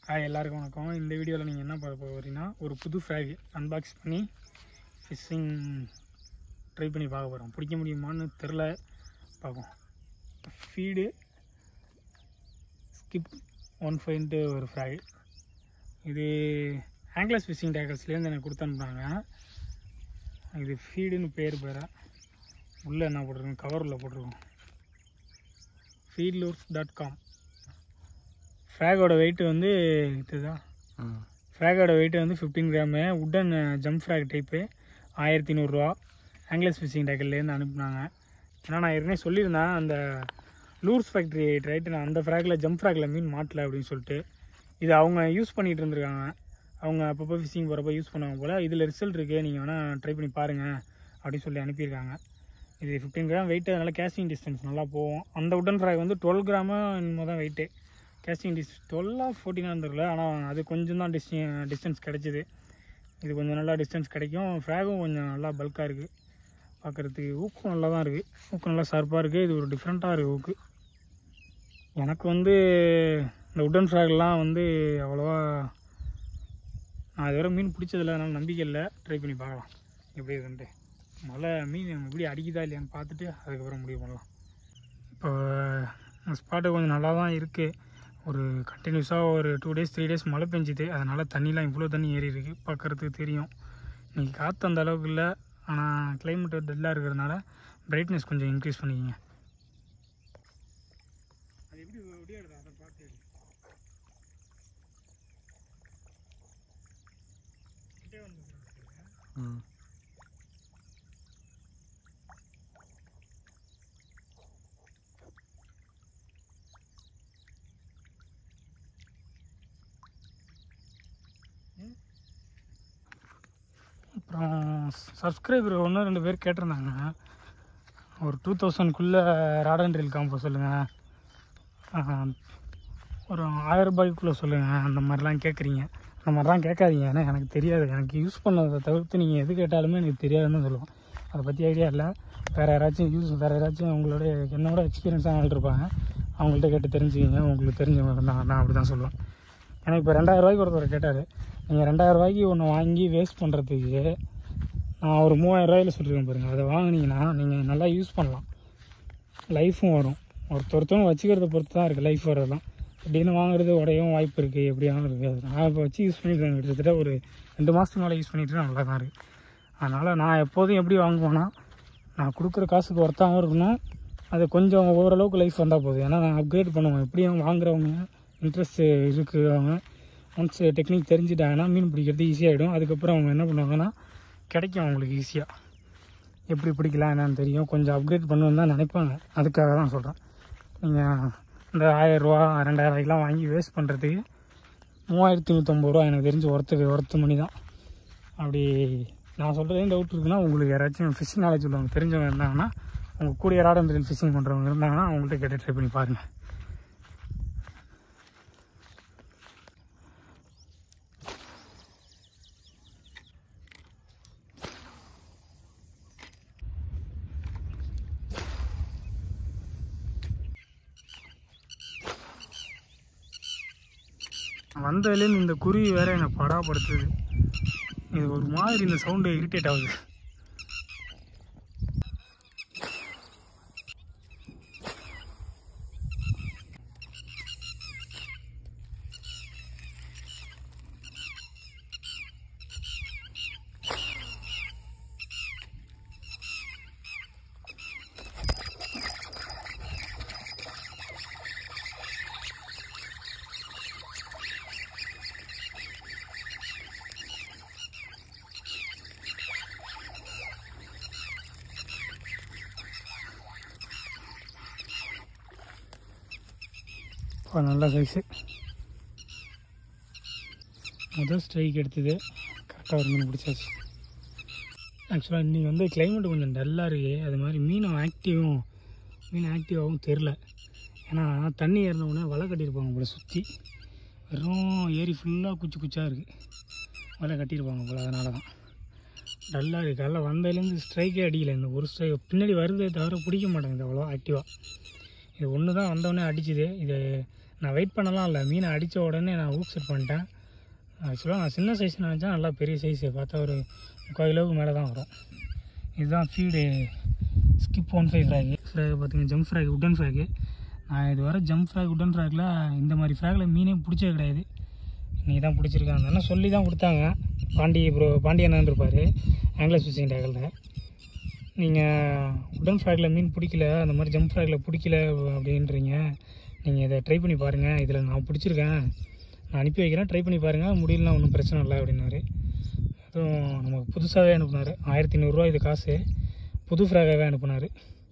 Hi எல்லாருக்கும் வணக்கம். இந்த வீடியோவில் நீங்கள் என்ன பார்க்க போகிறீங்கன்னா ஒரு புது ஃப்ராக் அன்பாக்ஸ் பண்ணி ஃபிஷ்ஷிங் ட்ரை பண்ணி பார்க்க போகிறோம். பிடிக்க முடியுமான்னு தெரில, பார்ப்போம். ஃபீடு ஸ்கிப் 1.5 ஒரு ஃப்ராக். இது ஆங்கிலஸ் ஃபிஷ்ஷிங் டேக்கர்ஸ்லேருந்து எனக்கு கொடுத்து அனுப்புனாங்க. இது ஃபீடுன்னு பேர் உள்ளே என்ன போட்டிருக்கோம், கவர் உள்ள போட்டிருக்கோம். feedlures.com. ஃப்ராகோட வெயிட்டு வந்து இதுதான். ஃப்ராகோட வெயிட்டு வந்து 15 gram. Wooden jump frog type 1100 ரூபா. ஆங்கிலஸ் ஃபிஷிங் டேக்கர்லேருந்து அனுப்புனாங்க. ஏன்னா நான் ஏற்கனவே சொல்லியிருந்தேன், அந்த லூர்ஸ் ஃபேக்ட்ரி ரைட்டு நான் அந்த ஃப்ராகில் ஜம்ப் ஃப்ராகில் மீன் மாட்டல அப்படின்னு சொல்லிட்டு. இது அவங்க யூஸ் பண்ணிகிட்டு இருந்திருக்காங்க. அவங்க அப்பப்போ ஃபிஷிங் போகிறப்ப யூஸ் பண்ணுவாங்க போல். இதில் ரிசல்ட் இருக்குது, நீங்கள் வேணால் ட்ரை பண்ணி பாருங்கள் அப்படின்னு சொல்லி அனுப்பியிருக்காங்க. இது 15 கிராம் வெயிட்டு, அதனால் கேஸ்டிங் டிஸ்டன்ஸ் நல்லா போகும். அந்த உட்டன் ஃப்ராக் வந்து 12 கிராமு என்னமோ தான் வெயிட்டு. கேஸ்டிங் 12 14 தெரில, ஆனால் அது கொஞ்சம் தான் டிஸ்டன்ஸ் கிடச்சிது. இது கொஞ்சம் நல்லா டிஸ்டன்ஸ் கிடைக்கும். ஃப்ராகும் கொஞ்சம் நல்லா பல்காக இருக்குது பார்க்குறதுக்கு. ஊக்கும் நல்லா தான் இருக்குது, ஊக்கு நல்லா ஷார்ப்பாக இருக்குது. இது ஒரு டிஃப்ரெண்ட்டாக இருக்குது ஊக்கு. எனக்கு வந்து இந்த உட்டன் ஃப்ராக்லாம் வந்து அவ்வளோவா நான் இதுவரை மீன் பிடிச்சதில்ல, அதனால் நம்பிக்கை இல்லை. ட்ரை பண்ணி பார்க்கலாம் எப்படி இருக்குன்ட்டு. மழை மீன் எப்படி அடிக்குதா இல்லையான்னு பார்த்துட்டு அதுக்கப்புறம் முடிவு பண்ணலாம். இப்போ ஸ்பாட்டு கொஞ்சம் நல்லா தான் இருக்குது. ஒரு கண்டினியூஸாக ஒரு 2 days 3 days மழை பெஞ்சிது. அதனால் தண்ணிலாம் இவ்வளோ தண்ணி ஏறி இருக்குது, பார்க்குறதுக்கு தெரியும். இன்றைக்கி காற்று அந்த அளவுக்கு இல்லை, ஆனால் கிளைமேட் டல்லாக இருக்கிறதுனால பிரைட்னஸ் கொஞ்சம் இன்க்ரீஸ் பண்ணிக்கிங்க. அது எப்படி ஒடியாடுதா அதை பார்த்து. அப்புறம் சப்ஸ்கிரைபர் 1-2 பேர் கேட்டிருந்தாங்க, ஒரு 2000க்குள்ளே ராட் அண்ட் ரீல் காம்போ சொல்லுங்கள், ஒரு 1000 ரூபாய்க்குள்ளே சொல்லுங்கள், அந்த மாதிரிலாம் கேட்குறீங்க. அந்த மாதிரிலாம் கேட்காதீங்க, ஏன்னா எனக்கு தெரியாது. எனக்கு யூஸ் பண்ணதை தவிர்த்து நீங்கள் எது கேட்டாலுமே எனக்கு தெரியாதுன்னு சொல்லுவோம். அதை பற்றி ஐடியா இல்லை. வேறு யாராச்சும் உங்களோட என்னோட எக்ஸ்பீரியன்ஸாக ஆள் இருப்பாங்க, அவங்கள்ட்ட கேட்டு தெரிஞ்சுக்கிங்க. உங்களுக்கு தெரிஞ்சவங்க இருந்தாங்க, நான் அப்படி தான் சொல்லுவேன். எனக்கு இப்போ 2000 ரூபாய்க்கு ஒருத்தர் கேட்டார். நீங்கள் 2000 ரூபாய்க்கு ஒன்று வாங்கி வேஸ்ட் பண்ணுறதுக்கு நான் ஒரு 3000 ரூபாயில் சொல்லியிருக்கேன் பாருங்கள். அதை வாங்கினீங்கன்னா நீங்கள் நல்லா யூஸ் பண்ணலாம், லைஃப்பும் வரும். ஒருத்தவங்க வச்சுக்கிறத பொறுத்து தான் இருக்குது லைஃப் வரதெல்லாம். அப்படின்னு வாங்குறது உடையவும் வாய்ப்பு இருக்குது, எப்படியாலும் இருக்குது. நான் இப்போ வச்சு யூஸ் பண்ணிட்டு கிட்டத்தட்ட ஒரு 2 மாதத்துக்கு மேலே யூஸ் பண்ணிட்டு நல்லா தான் இருக்குது. அதனால் நான் எப்போதும் எப்படி வாங்குவேன்னா, நான் கொடுக்குற காசுக்கு ஒர்த்தாகவும் இருக்கணும், அது கொஞ்சம் ஓரளவுக்கு லைஃப் வந்தால் போதும். ஏன்னா நான் அப்கிரேட் பண்ணுவேன். எப்படியும் வாங்குறவங்க இன்ட்ரெஸ்ட் இருக்கிறவங்க ஒன்ஸ் டெக்னிக் தெரிஞ்சுட்டாங்கன்னா மீன் பிடிக்கிறது ஈஸியாகிடும். அதுக்கப்புறம் அவங்க என்ன பண்ணுவாங்கன்னா, கிடைக்கும் அவங்களுக்கு ஈஸியாக. எப்படி பிடிக்கலாம் என்னென்னு தெரியும். கொஞ்சம் அப்கிரேட் பண்ணுவேன்னு தான் நினைப்பாங்க. அதுக்காக தான் சொல்கிறேன். நீங்கள் இந்த 1000 ரூபா 2000 ரூபாய்க்கெலாம் வாங்கி வேஸ்ட் பண்ணுறதுக்கு 3150 ரூபா எனக்கு தெரிஞ்சு ஒர்த்து மணி தான். அப்படி நான் சொல்கிறதையும் டவுட் இருக்குன்னா, உங்களுக்கு யாராச்சும் ஃபிஷிங் நாலேஜ் உள்ளவங்க தெரிஞ்சவங்க இருந்தாங்கன்னா, உங்கள் கூட ராட் அண்ட் ரீல் ஃபிஷிங் பண்ணுறவங்க இருந்தாங்கன்னா அவங்கள்ட்ட கேட்டு ட்ரை பண்ணி பாருங்கள். வந்ததுலேருந்து இந்த குருவி வேறு என்னை படாப்படுத்துது. இது ஒரு மாதிரி இந்த சவுண்டு இரிட்டேட் ஆகுது. நல்ல சைஸு. முதல் ஸ்ட்ரைக் எடுத்தது கரெக்டாக ஒரு மீன் பிடிச்சாச்சு. ஆக்சுவலாக இன்றைக்கி வந்து கிளைமேட் கொஞ்சம் டல்லாக இருக்குது. அது மாதிரி மீன் ஆக்டிவாகவும் தெரில. ஏன்னா தண்ணி ஏறினவுடனே வலை கட்டியிருப்பாங்க போல், சுற்றி வெறும் ஏரி ஃபுல்லாக குச்சாக இருக்குது, வலை கட்டியிருப்பாங்க போல். அதனால தான் டல்லாக இருக்குது. அதில் வந்ததுலேருந்து ஸ்ட்ரைக்கே அடிக்கலை. இந்த ஒரு ஸ்ட்ரைக் பின்னாடி வருதே தவிர பிடிக்க மாட்டேங்குது அவ்வளோ ஆக்டிவாக. இது ஒன்று தான் வந்தோடனே அடிச்சுது. இது நான் வெயிட் பண்ணலாம் இல்லை, மீனை அடித்த உடனே நான் ஊக் செட் பண்ணிட்டேன். ஆக்சுவலாக நான் சின்ன சைஸ் நினச்சா நல்லா பெரிய சைஸு, பார்த்தா ஒரு 3/4 கிலோவுக்கு மேலே தான் வரும். இதுதான் ஃபீடு ஸ்கிப் 15 ஃப்ராகு. ஃப்ராகு பார்த்திங்க, ஜம்ப் ஃப்ராக், உட்டன் ஃப்ராகு. நான் இது வர ஜம்ப் ஃப்ராக் உட்டன் ஃப்ராகில் இந்த மாதிரி ஃப்ராகில் மீனே பிடிச்சது கிடையாது. நீ தான் பிடிச்சிருக்காங்க அந்த அண்ணன் சொல்லி தான் கொடுத்தாங்க. பாண்டி அண்ணன் இருப்பார் ஆங்கிலஸ் ஃபிஷிங் டேக்கில். நீங்கள் உடன் ஃப்ராகில் மீன் பிடிக்கல, அந்த மாதிரி ஜம்ப் ஃப்ராகில் பிடிக்கல அப்படின்றீங்க, நீங்கள் இதை ட்ரை பண்ணி பாருங்கள், இதில் நான் பிடிச்சிருக்கேன், நான் அனுப்பி வைக்கிறேன், ட்ரை பண்ணி பாருங்கள், முடியலனா ஒன்றும் பிரச்சனை இல்லை அப்படின்னாரு. அதுவும் நமக்கு புதுசாகவே அனுப்புனார். 1500 இது காசு, புது ஃப்ராகாகவே அனுப்புனார்.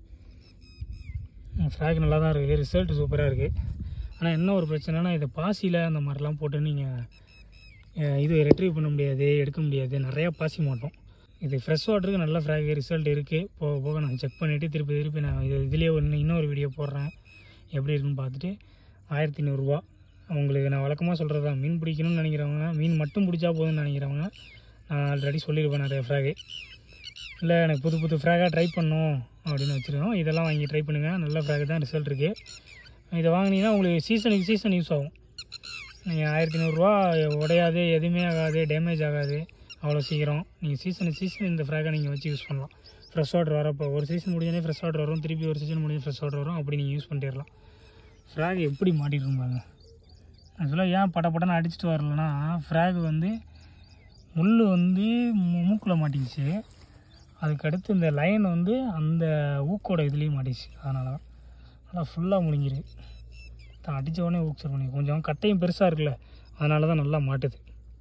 ஃப்ராக் நல்லா தான் இருக்குது, ரிசல்ட் சூப்பராக இருக்குது. ஆனால் என்ன ஒரு பிரச்சனைனா, இதை பாசியில் அந்த மாதிரிலாம் போட்டு நீங்கள் இது ரெட்ரீவ் பண்ண முடியாது, எடுக்க முடியாது, நிறையா பாசி மாட்டோம். இது ஃப்ரெஷ் வாட்டருக்கு நல்ல ஃப்ராக் ரிசல்ட் இருக்குது. போக போக நான் செக் பண்ணிவிட்டு திருப்பி நான் இதுலேயே இன்னொரு வீடியோ போடுறேன், எப்படி இருக்குன்னு பார்த்துட்டு. 1500 உங்களுக்கு நான் வழக்கமாக சொல்கிறது தான். மீன் பிடிக்கணும்னு நினைக்கிறவங்க, மீன் மட்டும் பிடிச்சா போதும்னு நினைக்கிறவங்க, நான் ஆல்ரெடி சொல்லியிருப்பேன் நிறைய ஃப்ராகு. இல்லை எனக்கு புது ஃப்ராகாக ட்ரை பண்ணணும் அப்படின்னு வச்சுருக்கோம், இதெல்லாம் வாங்கி ட்ரை பண்ணுங்கள், நல்ல ஃப்ராக் தான், ரிசல்ட் இருக்குது. இதை வாங்கினீங்கன்னா உங்களுக்கு சீசன் யூஸ் ஆகும். நீங்கள் 1500 உடையாது, எதுவுமே ஆகாது, டேமேஜ் ஆகாது அவ்வளோ சீக்கிரம். நீங்கள் சீசன் இந்த ஃப்ராகை நீங்கள் வச்சு யூஸ் பண்ணலாம். ஃப்ரெஷ் வாட்டர் வரப்போ ஒரு சீசன் முடிஞ்சோடனே ஃப்ரெஷ் வாட்டர் வரும், திருப்பி ஒரு சீசன் முடிஞ்சு ஃப்ரெஷ் வாட்டர் வரும், அப்படி நீங்கள் யூஸ் பண்ணிடலாம். ஃப்ராக் எப்படி மாட்டிட்டுருப்பாங்க ஆக்சுவலாக, ஏன் படப்படன்னு அடிச்சுட்டு வரலன்னா, ஃப்ராக் முள் மூக்கில் மாட்டிக்கிச்சு. அதுக்கடுத்து இந்த லைன் அந்த ஊக்கோட இதுலேயும் மாட்டிச்சு. அதனால தான் நல்லா ஃபுல்லாக முழுங்கிரு. தான் அடித்த உடனே ஊக் செட் பண்ணி, கொஞ்சம் கட்டையும் பெருசாக இருக்குல்ல, அதனால தான் நல்லா மாட்டுது.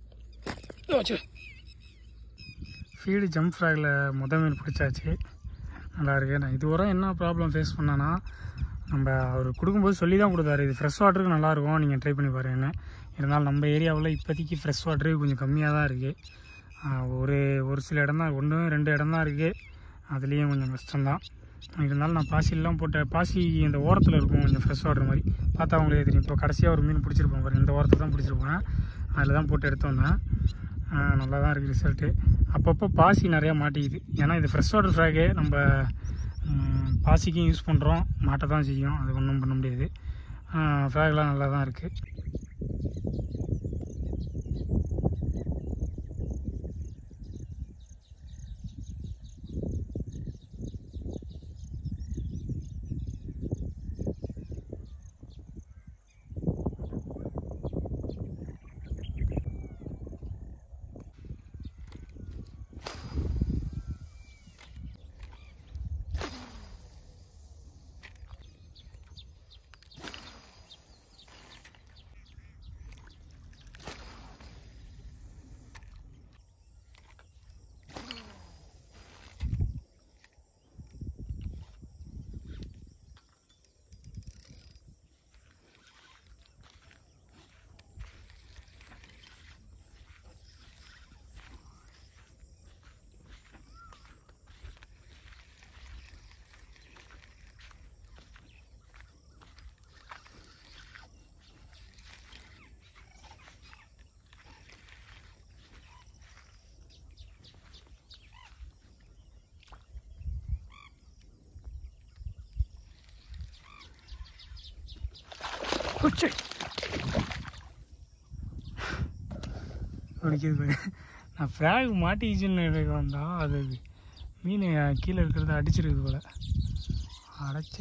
ஃபீடு ஜம்ப் ஃப்ராகில் மீன் பிடிச்சாச்சு, நல்லாயிருக்கு. நான் இதுவரை என்ன ப்ராப்ளம் ஃபேஸ் பண்ணேன்னா, நம்ம அவர் கொடுக்கும்போது சொல்லி தான் கொடுத்தாரு, இது ஃப்ரெஷ் வாட்டருக்கு நல்லாயிருக்கும், நீங்கள் ட்ரை பண்ணி பாருங்கன்னு. இருந்தாலும் நம்ம ஏரியாவில் இப்போதைக்கு ஃப்ரெஷ் வாட்டரு கொஞ்சம் கம்மியாக தான் இருக்குது. ஒரு சில இடம் தான், 1-2 இடம் தான் இருக்குது, அதுலேயும் கொஞ்சம் கஷ்டம்தான். இருந்தாலும் நான் பாசிலாம் போட்டேன். பாசி இந்த ஓரத்தில் இருக்கும் கொஞ்சம் ஃப்ரெஷ் வாட்டர் மாதிரி, பார்த்தா அவங்களே தெரியும். இப்போ கடைசியாக ஒரு மீன் பிடிச்சிருப்போம் பாருங்கள், இந்த ஓரத்தில் தான் பிடிச்சிருப்பேன், அதில் தான் போட்டு எடுத்து வந்தேன். நல்லா தான் இருக்குது ரிசல்ட்டு. அப்பப்போ பாசி நிறையா மாட்டிக்குது, ஏன்னா இது ஃப்ரெஷ் வாட்டர் ஃப்ராகு, நம்ம பாசிக்கும் யூஸ் பண்ணுறோம், மாட்ட தான் செய்யும், அது ஒன்றும் பண்ண முடியாது. ஃப்ராக்லாம் நல்லா தான் இருக்குது. அடிக்கிறது நான் ஃப்ராக் மாட்டிக்கிச்சுன்னு வந்தால் அது மீன் கீழே இருக்கிறத அடிச்சிருக்கு போல். அடைச்சி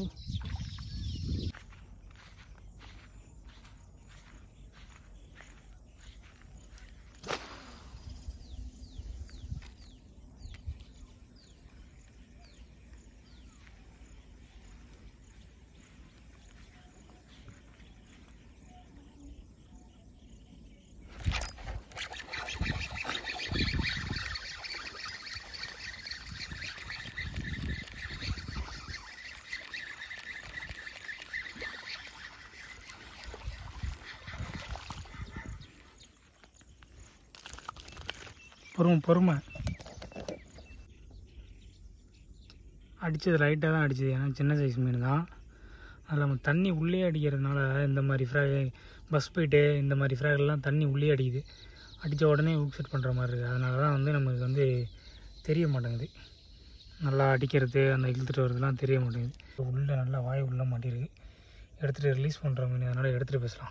பொறுமை அடித்தது லைட்டாக தான் அடிச்சது, ஏன்னா சின்ன சைஸ் மீன் தான். அதில் நம்ம தண்ணி உள்ளே அடிக்கிறதுனால இந்த மாதிரி ஃப்ராக், பஸ் போயிட்டு இந்த மாதிரி ஃப்ராக்லாம் தண்ணி உள்ளே அடிக்குது, அடித்த உடனே ஊக் செட் பண்ணுற மாதிரி இருக்குது. அதனால தான் நமக்கு தெரிய மாட்டேங்குது, நல்லா அடிக்கிறது அந்த இழுத்துட்டு வரதுலாம் தெரிய மாட்டேங்குது. உள்ளே நல்லா வாய் உள்ளே மாட்டிருக்கு. எடுத்துகிட்டு ரிலீஸ் பண்ணுற மீன், அதனால் எடுத்துகிட்டு பேசலாம்.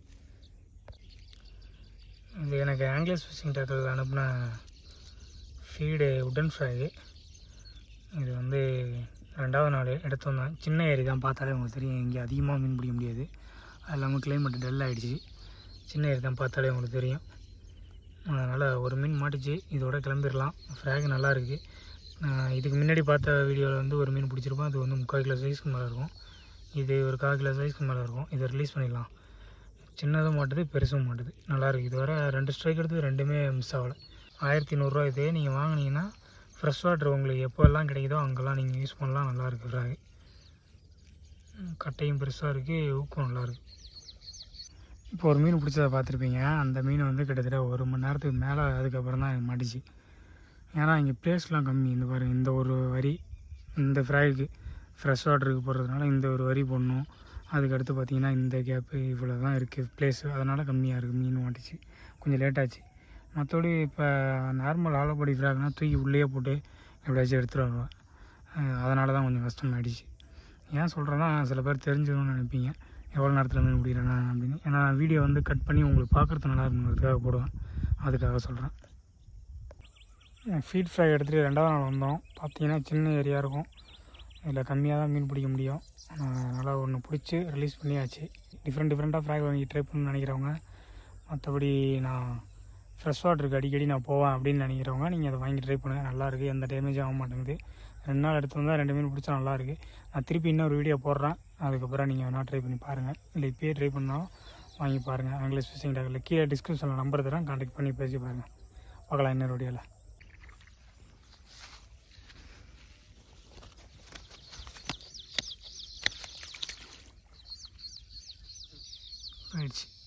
இது எனக்கு ஆங்கிலஸ் ஃபிஷிங் டேக்கில் அனுப்பின ஃபீடு உட்டன் ஃப்ராகு. இது வந்து 2வது நாள் எடுத்து வந்தேன். சின்ன ஏரி தான், பார்த்தாலே உங்களுக்கு தெரியும். இங்கே அதிகமாக மீன் பிடிக்க முடியாது, அது இல்லாமல் கிளைமேட் டல் ஆகிடுச்சு. சின்ன ஏரி தான், பார்த்தாலே உங்களுக்கு தெரியும். அதனால் ஒரு மீன் மாட்டிச்சு, இதோட கிளம்பிடலாம். ஃப்ராக் நல்லா இருக்குது. இதுக்கு முன்னாடி பார்த்த வீடியோவில் வந்து ஒரு மீன் பிடிச்சிருப்போம், அது வந்து 3/4 கிலோ சைஸ்க்கு மேலே இருக்கும். இது ஒரு 1/4 கிலோ சைஸ்க்கு மேலே இருக்கும். இதை ரிலீஸ் பண்ணிடலாம். சின்னதும் மாட்டுது, பெருசும் மாட்டுது, நல்லாயிருக்கு. இதுவரை 2 ஸ்ட்ரைக் எடுத்து 2மே மிஸ் ஆகலை. 1100 இது. நீங்கள் வாங்கினீங்கன்னா ஃப்ரெஷ் வாட்டர் உங்களுக்கு எப்போல்லாம் கிடைக்குதோ அங்கெல்லாம் நீங்கள் யூஸ் பண்ணலாம். நல்லாயிருக்கு ஃப்ராகு. கட்டையும் பெருசாக இருக்குது, ஊக்கம் நல்லாயிருக்கு. இப்போ ஒரு மீன் பிடிச்சதை பார்த்துருப்பீங்க. அந்த மீன் வந்து கிட்டத்தட்ட 1 மணி நேரத்துக்கு மேலே அதுக்கப்புறம் தான் எனக்கு மாட்டிச்சு. ஏன்னா இங்கே ப்ளேஸ்லாம் கம்மி. இந்த பாருங்கள், இந்த ஒரு வரி இந்த ஃப்ராகுக்கு ஃப்ரெஷ் வாட்டருக்கு போடுறதுனால இந்த ஒரு வரி போடணும். அதுக்கடுத்து பார்த்திங்கன்னா இந்த கேப்பு இவ்வளோ தான் இருக்குது ப்ளேஸு, அதனால் கம்மியாக இருக்குது. மீன் மாட்டிச்சு, கொஞ்சம் லேட்டாச்சு. மற்றபடி இப்போ நார்மல் ஆலப்படி ஃப்ராக்னால் தூக்கி உள்ளே போட்டு எப்படியாச்சும் எடுத்துகிட்டு வருவேன். அதனால தான் கொஞ்சம் கஷ்டமாயிடுச்சு. ஏன் சொல்கிறேன்னா, சில பேர் தெரிஞ்சுக்கணும்னு நினைப்பீங்க எவ்வளோ நேரத்தில் மீன் பிடிக்கிறேன்னா அப்படின்னு. ஏன்னா வீடியோ வந்து கட் பண்ணி உங்களுக்கு பார்க்குறது நல்லா இருக்குங்கிறதுக்காக போடுவேன், அதுக்காக சொல்கிறேன். ஃபீட் ஃப்ரை எடுத்துகிட்டு 2வது நாள் வந்தோம். பார்த்தீங்கன்னா சின்ன ஏரியா இருக்கும், இதில் கம்மியாக தான் மீன் பிடிக்க முடியும். அதனால் ஒன்று பிடிச்சி ரிலீஸ் பண்ணியாச்சு. டிஃப்ரெண்ட்டாக ஃப்ராக் வாங்கி ட்ரை பண்ணணும்னு நினைக்கிறவங்க, மற்றபடி நான் ஃப்ரெஷ் வாட்டருக்கு அடிக்கடி நான் போவேன் அப்படின்னு நினைக்கிறவங்க, நீங்கள் அதை வாங்கி ட்ரை பண்ணுங்கள். நல்லாயிருக்கு, எந்த டேமேஜும் ஆக மாட்டேங்குது. 2 நாள் எடுத்து வந்தால் 2 மீன் பிடிச்சா நல்லாயிருக்கு. நான் திருப்பி இன்னொரு வீடியோ போடுறேன், அதுக்கப்புறம் நீங்கள் வேணால் ட்ரை பண்ணி பாருங்கள். இல்லை இப்போயே ட்ரை பண்ணாலும் வாங்கி பாருங்கள். ஆங்கிலஸ் ஃபிஷிங் டேக்கில் கீழே டிஸ்கிரிப்ஷனில் நம்பர் தரேன், கான்டாக்ட் பண்ணி பேசி பாருங்கள். பார்க்கலாம் இன்னொரு வீடியோவில். ஆயிடுச்சு.